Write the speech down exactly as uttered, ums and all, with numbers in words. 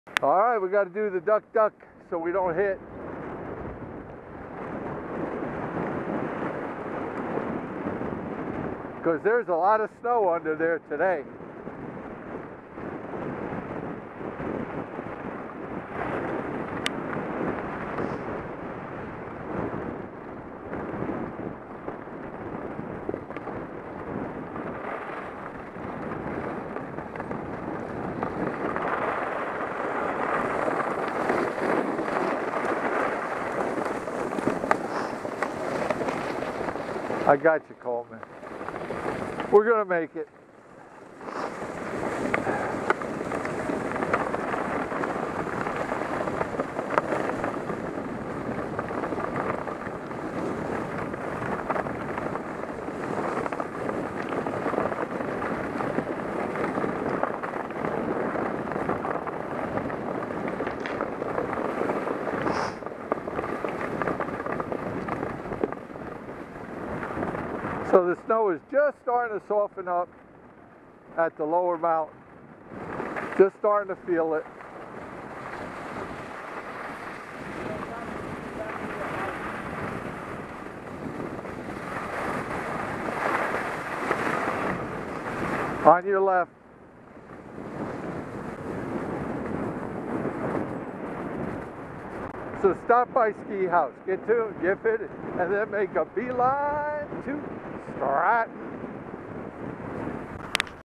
All right, we got to do the duck duck so we don't hit. Because there's a lot of snow under there today. I got you, Coleman. We're gonna make it. So the snow is just starting to soften up at the lower mountain. Just starting to feel it. On your left. So stop by SkiHaus, get to, get fitted, and then make a beeline to Stratton.